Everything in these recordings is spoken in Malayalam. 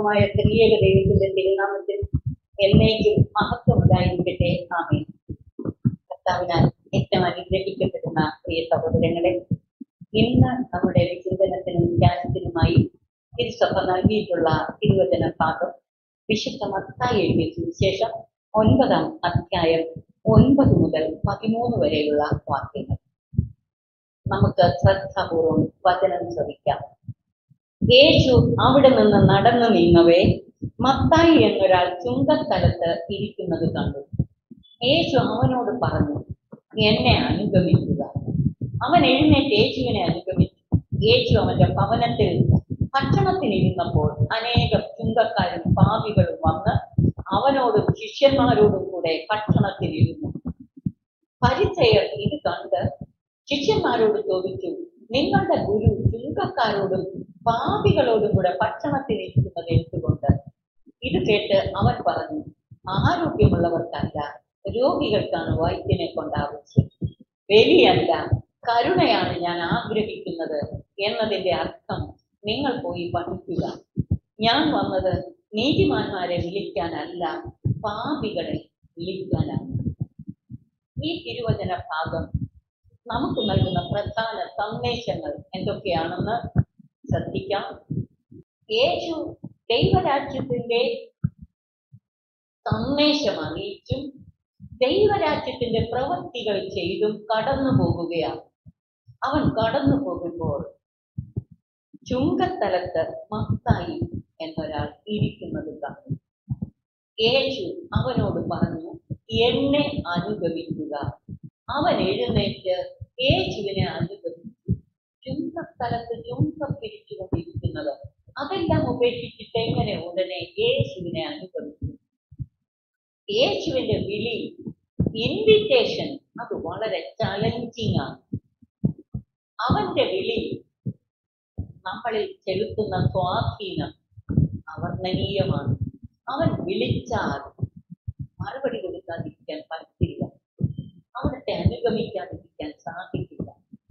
പിതാവുമായ ത്രിയേക ദൈവത്തിന്റെ തിരുനാമത്തിൽ എന്നേക്കും മഹത്വമുണ്ടായിരിക്കട്ടെ. ആമേൻ. കർത്താവിനാൽ ഏറ്റവും അനുഗ്രഹിക്കപ്പെടുന്ന പ്രിയ സഹോദരങ്ങളെ, ഇന്ന് നമ്മുടെ വിചിന്തനത്തിനും ധ്യാനത്തിനുമായി തിരുസഭ നൽകിയിട്ടുള്ള തിരുവചന ഭാഗം വിശുദ്ധ മത്തായി എഴുതിയ സുവിശേഷം 9-ാം അധ്യായം 9 മുതൽ 13 വരെയുള്ള വാക്യങ്ങൾ. നമുക്ക് ശ്രദ്ധാപൂർവം വചനം ശ്രവിക്കാം. യേശു അവിടെ നിന്ന് നടന്നു നീങ്ങവേ മത്തായി എന്നൊരാൾ ചുങ്കസ്ഥലത്ത് ഇരിക്കുന്നത് കണ്ടു. യേശു അവനോട് പറഞ്ഞു, എന്നെ അനുഗമിക്കുക. അവൻ എഴുന്നേറ്റ് യേശുവിനെ അനുഗമിച്ചു. യേശു അവന്റെ ഭവനത്തിൽ ഭക്ഷണത്തിനിരുന്നപ്പോൾ അനേകം ചുങ്കക്കാരും പാപികളും വന്ന് അവനോടും ശിഷ്യന്മാരോടും കൂടെ ഭക്ഷണത്തിനിരുന്നു. ഫരിസേയർ ഇത് കണ്ട് ശിഷ്യന്മാരോട് ചോദിച്ചു, നിങ്ങളുടെ ഗുരു ചുങ്കക്കാരോടും പാപികളോടും കൂടെ ഭക്ഷണത്തിനിരിക്കുന്നത് എന്തുകൊണ്ട്? ഇത് കേട്ട് അവൻ പറഞ്ഞു, ആരോഗ്യമുള്ളവർക്കല്ല, രോഗികൾക്കാണ് വൈദ്യനെ കൊണ്ട് ആവശ്യം. ബലിയല്ല, കരുണയാണ് ഞാൻ ആഗ്രഹിക്കുന്നത് എന്നതിന്റെ അർത്ഥം നിങ്ങൾ പോയി പഠിക്കുക. ഞാൻ വന്നത് നീതിമാന്മാരെ വിളിക്കാനല്ല, പാപികളെ വിളിക്കാനാണ്. ഈ തിരുവചന ഭാഗം നമുക്ക് നൽകുന്ന പ്രധാന സന്ദേശങ്ങൾ എന്തൊക്കെയാണെന്ന് ശ്രദ്ധിക്കാം. യേശു ദൈവരാജ്യത്തിന്റെ സന്ദേശം അറിയിച്ചും ദൈവരാജ്യത്തിന്റെ പ്രവൃത്തികൾ ചെയ്തും കടന്നു പോകുകയാണ്. അവൻ കടന്നു പോകുമ്പോൾ ചുങ്കസ്ഥലത്ത് മത്തായി എന്നൊരാൾ ഇരിക്കുന്നത് കണ്ടു. യേശു അവനോട് പറഞ്ഞു, എന്നെ അനുഗമിക്കുക. അവൻ എഴുന്നേറ്റ് യേശുവിനെ അനുഗമിച്ചു. ചുങ്കസ്ഥലത്ത് ചുങ്കം പിരിച്ചുകൊണ്ടിരിക്കുന്നത് അതെല്ലാം ഉപേക്ഷിച്ചിട്ട് എങ്ങനെ ഉടനെ യേശുവിനെ അനുഗമിച്ചു? യേശുവിന്റെ വിളി, ഇൻവിറ്റേഷൻ, അത് വളരെ ചലഞ്ചിങ് ആണ്. അവന്റെ വിളി നമ്മളിൽ ചെലുത്തുന്ന സ്വാധീനം അവർണ്ണനീയമാണ്. അവൻ വിളിച്ചാൽ മറുപടി കൊടുക്കാതിരിക്കാൻ പറ്റില്ല, അവിടുത്തെ അനുഗമിക്കാതിരിക്കാൻ സാധിക്കില്ല.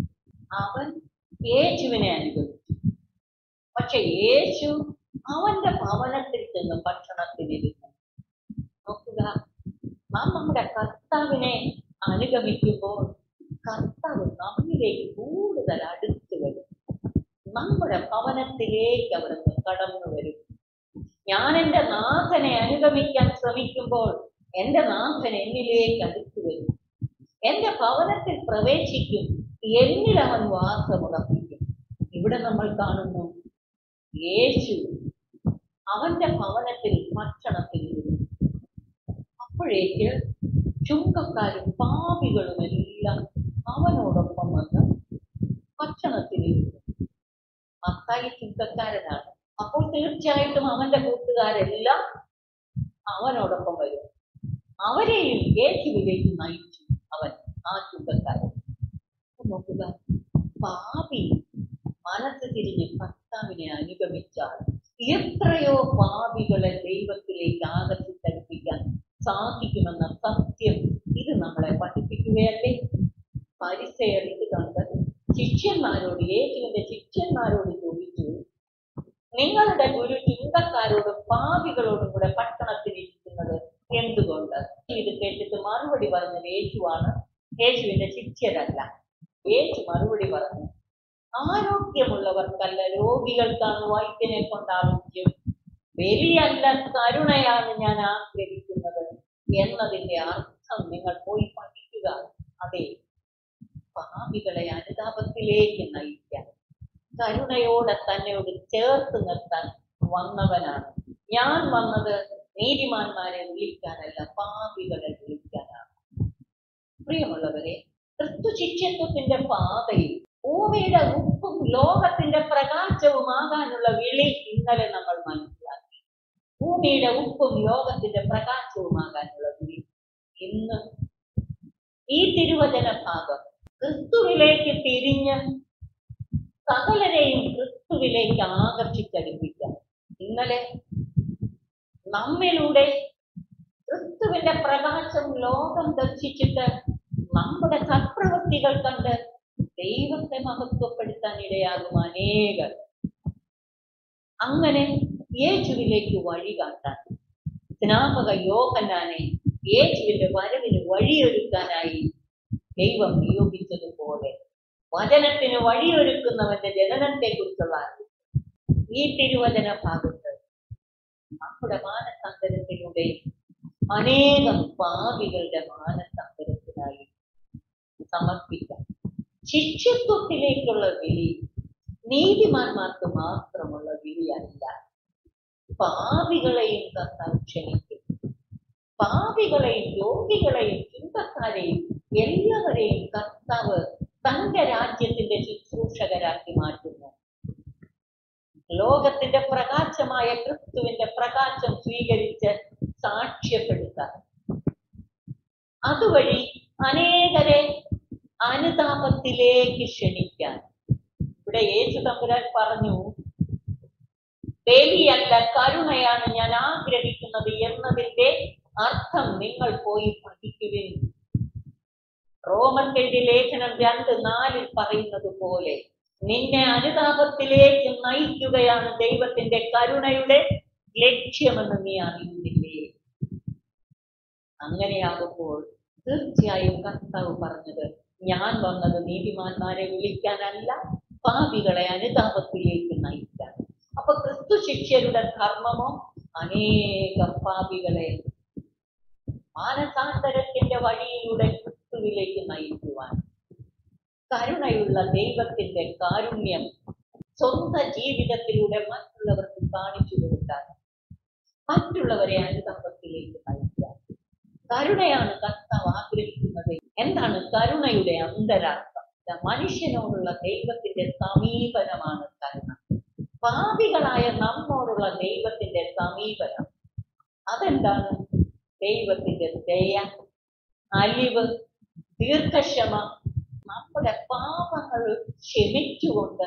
അവൻ യേശുവിനെ അനുഗമിച്ചു. പക്ഷെ യേശു അവന്റെ ഭവനത്തിൽ ചെന്ന് ഭക്ഷണത്തിനിരുന്നു. നോക്കുക, നാം നമ്മുടെ കർത്താവിനെ അനുഗമിക്കുമ്പോൾ കർത്താവ് നമ്മിലേക്ക് കൂടുതൽ അടുത്ത് വരും. നമ്മുടെ ഭവനത്തിലേക്ക് അവിടുന്ന് കടന്നു വരും. ഞാൻ എൻ്റെ നാഥനെ അനുഗമിക്കാൻ ശ്രമിക്കുമ്പോൾ എൻ്റെ നാഥൻ എന്നിലേക്ക് അടുത്തു വരും. എൻ്റെ ഭവനത്തിൽ പ്രവേശിക്കും, എന്നിൽ അവൻ വാസമുറപ്പിക്കും. ഇവിടെ നമ്മൾ കാണുന്നു, യേശു അവന്റെ ഭവനത്തിൽ ഭക്ഷണത്തിനിരുന്നു. അപ്പോഴേക്ക് ചുങ്കക്കാരും പാപികളും എല്ലാം അവനോടൊപ്പം വന്ന് ഭക്ഷണത്തിനിരുന്നു. മത്തായി ചുങ്കക്കാരനാണ്. അപ്പോൾ തീർച്ചയായിട്ടും അവന്റെ കൂട്ടുകാരെല്ലാം അവനോടൊപ്പം വരും. അവരെയും യേശുവിലേക്ക് നയിച്ചു അവൻ, ആ ചുങ്കക്കാരൻ. നോക്കുക, പാപി മനസ്സ് തിരിഞ്ഞ് കർത്താവിനെ അനുഗമിച്ചാൽ എത്രയോ പാപികളെ ദൈവത്തിലേക്ക് ആകർഷിച്ചടിപ്പിക്കാൻ സാധിക്കുമെന്ന സത്യം ഇത് നമ്മളെ പഠിപ്പിക്കുകയല്ലേ. ഫരിസേയർ ഇത് കണ്ട് യേശുവിന്റെ ശിഷ്യന്മാരോട് ചോദിച്ചു, നിങ്ങളുടെ ഗുരു ചുങ്കക്കാരോടും പാപികളോടും കൂടെ ഭക്ഷണത്തിനിരിക്കുന്നത് എന്തുകൊണ്ട്? ഇത് കേട്ടിട്ട് മറുപടി പറഞ്ഞത് യേശുവാണ്, യേശുവിന്റെ ശിഷ്യരല്ല. യേശു മറുപടി പറഞ്ഞു, ആരോഗ്യമുള്ളവർക്കല്ല, രോഗികൾക്കാണ് വൈദ്യനെ കൊണ്ട് ആവശ്യം. ബലിയല്ല, കരുണയാണ് ഞാൻ ആഗ്രഹിക്കുന്നത് എന്നതിന്റെ അർത്ഥം നിങ്ങൾ പോയി പഠിക്കുക. അതെ, പാപികളെ അനുതാപത്തിലേക്ക് നയിക്കാൻ, കരുണയോടെ തന്നോട് ചേർത്ത് നിർത്താൻ വന്നവനാണ്. ഞാൻ വന്നത് നീതിമാന്മാരെ വിളിക്കാനല്ല, പാപികളെ വിളിക്കാനാണ്. പ്രിയമുള്ളവരെ, ക്രിസ്തു ശിഷ്യത്വത്തിന്റെ പാതയിൽ ഭൂമിയുടെ ഉപ്പും ലോകത്തിന്റെ പ്രകാശവുമാകാനുള്ള വിളി ഇന്നലെ നമ്മൾ മനസ്സിലാക്കി. ഭൂമിയുടെ ഉപ്പും ലോകത്തിന്റെ പ്രകാശവുമാകാനുള്ള വിളി ഇന്ന് ഈ തിരുവചന ഭാഗം ക്രിസ്തുവിലേക്ക് തിരിഞ്ഞ് സകലരെയും ക്രിസ്തുവിലേക്ക് ആകർഷിച്ചടിപ്പിക്കാം. ഇന്നലെ നമ്മിലൂടെ ക്രിസ്തുവിന്റെ പ്രകാശം ലോകം ദർശിച്ചിട്ട് നമ്മുടെ സത്പ്രവൃത്തികൾ കണ്ട് ദൈവത്തെ മഹത്വപ്പെടുത്താൻ ഇടയാകും അനേകർ. അങ്ങനെ യേശുവിലേക്ക് വഴി കാട്ടാൻ സ്നാപക യോഹന്നാനെ യേശുവിന്റെ വരവിന് വഴിയൊരുക്കാനായി ദൈവം നിയോഗിച്ചതുപോലെ വചനത്തിന് വഴിയൊരുക്കുന്നവന്റെ ജനനത്തെക്കുറിച്ചുള്ള ഈ തിരുവചന ഭാഗത്ത് നമ്മുടെ മാനസാന്തരത്തിലൂടെ അനേകം പാപികളുടെ മാനസാന്തരത്തിനായി സമർപ്പിക്കാം. ശിഷ്യത്വത്തിലേക്കുള്ള വിളി നീതിമാന്മാർക്ക് മാത്രമുള്ള വിളിയല്ല, പാപികളെയും കർത്താവ് ക്ഷണിക്കും. പാപികളെയും രോഗികളെയും ചിന്തക്കാരെയും എല്ലാവരെയും കർത്താവ് തന്റെ രാജ്യത്തിന്റെ ശുശ്രൂഷകരാക്കി മാറ്റുന്നു. ലോകത്തിന്റെ പ്രകാശമായ ക്രിസ്തുവിന്റെ പ്രകാശം സ്വീകരിച്ച് സാക്ഷ്യപ്പെടുത്താൻ, അതുവഴി അനേകരെ അനുതാപത്തിലേക്ക് ക്ഷണിക്കാൻ. ഇവിടെ യേശു തമ്പുരാൻ പറഞ്ഞു, ബലിയല്ല കരുണയാണ് ഞാൻ ആഗ്രഹിക്കുന്നത് എന്നതിന്റെ അർത്ഥം നിങ്ങൾ പോയി പഠിക്കുവിൻ. റോമർക്കെഴുതിയ ലേഖനം 2:4 പറയുന്നത് പോലെ നിന്നെ അനുതാപത്തിലേക്ക് നയിക്കുകയാണ് ദൈവത്തിന്റെ കരുണയുടെ ലക്ഷ്യമെന്ന് നീ അറിയുന്നില്ലേ? അങ്ങനെയാകുമ്പോൾ തീർച്ചയായും കർത്താവ് പറഞ്ഞത്, ഞാൻ വന്നത് നീതിമാന്മാരെ വിളിക്കാനല്ല, പാപികളെ അനുതാപത്തിലേക്ക് നയിക്കാൻ. അപ്പൊ ക്രിസ്തു ശിഷ്യരുടെ ധർമ്മമോ അനേകം പാപികളെ മാനസാന്തരത്തിന്റെ വഴിയിലൂടെ ക്രിസ്തുവിലേക്ക് നയിക്കുവാൻ. കരുണയുള്ള ദൈവത്തിന്റെ കാരുണ്യം സ്വന്തം ജീവിതത്തിലൂടെ മറ്റുള്ളവർക്ക് കാണിച്ചു കൊടുക്കാൻ, മറ്റുള്ളവരെ അനുതാപത്തിലേക്ക് നയിക്കാൻ. കരുണയാണ് കർത്താവ് ആഗ്രഹിക്കുന്നത്. എന്താണ് കരുണയുടെ അന്തരാർത്ഥം? മനുഷ്യനോടുള്ള ദൈവത്തിന്റെ സമീപനമാണ് കരുണ. പാപികളായ നമ്മോടുള്ള ദൈവത്തിന്റെ സമീപനം അതെന്താണ്? ദൈവത്തിന്റെ ദയ, അലിവ്, ദീർഘക്ഷമ, നമ്മുടെ പാപങ്ങൾ ക്ഷമിച്ചുകൊണ്ട്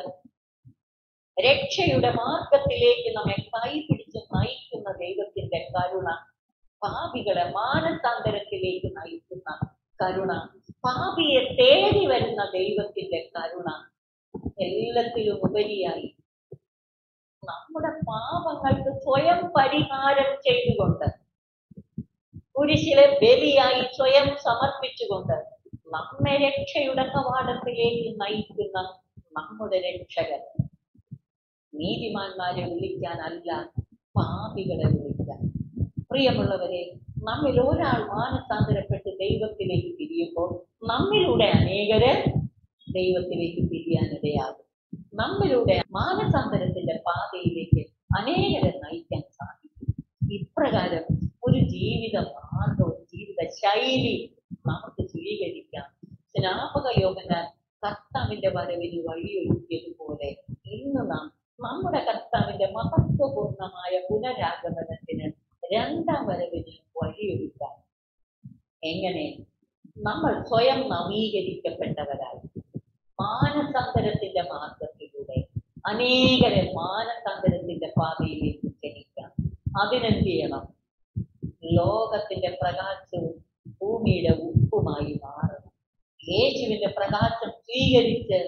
രക്ഷയുടെ മാർഗത്തിലേക്ക് നമ്മെ കൈപിടിച്ച് നയിക്കുന്ന ദൈവത്തിന്റെ കരുണ, പാപികളെ മാനസാന്തരത്തിലേക്ക് നയിക്കുന്ന കരുണ, പാപിയെ തേടി വരുന്ന ദൈവത്തിന്റെ കരുണ, എല്ലാത്തിലും ഉപരിയായി നമ്മുടെ പാപങ്ങൾക്ക് സ്വയം പരിഹാരം ചെയ്തുകൊണ്ട് കുരിശിലെ ബലിയായി സ്വയം സമർപ്പിച്ചുകൊണ്ട് നമ്മെ രക്ഷയുടെ കവാടത്തിലേക്ക് നയിക്കുന്ന നമ്മുടെ രക്ഷകൻ. നീതിമാന്മാരെ വിളിക്കാനല്ല, പാപികളെ വിളിക്കാൻ. പ്രിയമുള്ളവരെ, നമ്മിൽ ഒരാൾ മാനസാന്തരപ്പെട്ട് ദൈവത്തിലേക്ക് തിരിയുമ്പോൾ നമ്മിലൂടെ അനേകര് ദൈവത്തിലേക്ക് തിരിയാനിടയാകും. നമ്മിലൂടെ മാനസാന്തരത്തിന്റെ പാതയിലേക്ക് അനേകരെ നയിക്കാൻ സാധിക്കും. ഇപ്രകാരം ഒരു ജീവിത മാർഗവും ജീവിത ശൈലി നമുക്ക് സ്വീകരിക്കാം. സ്നാപക യോഹന്നാൻ കർത്താവിന്റെ വരവിന് വഴിയൊരുക്കിയതുപോലെ ഇന്ന് നാം നമ്മുടെ കർത്താവിന്റെ മഹത്വപൂർണമായ പുനരാഗമനത്തിന് രണ്ടാം വരവിന് വഴിയൊരുക്കാം. എങ്ങനെ? നമ്മൾ സ്വയം നവീകരിക്കപ്പെട്ടവരായി മാനസാന്തരത്തിന്റെ മാർഗത്തിലൂടെ അനേകരെ മാനസാന്തരത്തിന്റെ പാതയിലേക്ക് ക്ഷണിക്കാം. അതിനെന്ത് ചെയ്യണം? ലോകത്തിന്റെ പ്രകാശവും ഭൂമിയുടെ ഉപ്പുമായി മാറണം. യേശുവിന്റെ പ്രകാശം സ്വീകരിച്ച്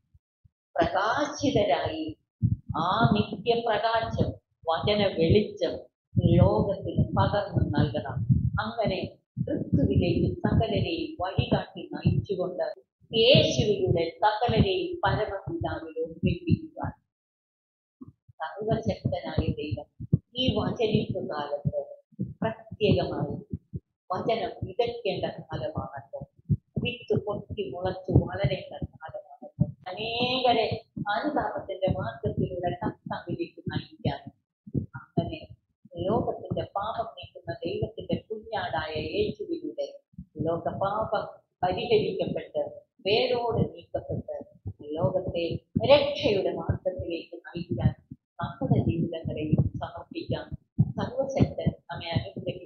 പ്രകാശിതരായി ആ നിത്യപ്രകാശം, വചന വെളിച്ചം ലോകത്തിന് പകർന്നു നൽകണം. അങ്ങനെ ക്രിസ്തുവിലേക്ക് സകലരെയും വഴികാട്ടി നയിച്ചുകൊണ്ട് യേശുവിലൂടെ സകലരെയും പരമപിതാവിൽ ഒന്നിപ്പിക്കുവാൻ സർവശക്തനായ ദൈവം ഈ വചനിപ്പ് കാലത്ത് പ്രത്യേകമായി വചനം വിതയ്ക്കേണ്ട കാലമാണല്ലോ. വിത്ത് പൊട്ടി മുളച്ചു വളരേണ്ട കാലമാണല്ലോ. അനേകരെ അനുതാപത്തിന്റെ മാർഗത്തിലൂടെ കർത്താവിലേക്ക് നയിക്കാൻ, അങ്ങനെ ലോകത്തിന്റെ പാപം നീക്കുന്ന ദൈവത്തിന്റെ കുഞ്ഞാടായ യേശുവിലൂടെ ലോകപാപം പരിഹരിക്കപ്പെട്ട് വേരോട് നീക്കപ്പെട്ട് ലോകത്തെ രക്ഷയുടെ മാർഗത്തിലേക്ക് നയിക്കാൻ നമ്മുടെ ജീവിതങ്ങളെയും സമർപ്പിക്കാം. സർവശക്തൻ നമ്മെ അനുഗ്രഹിക്കട്ടെ.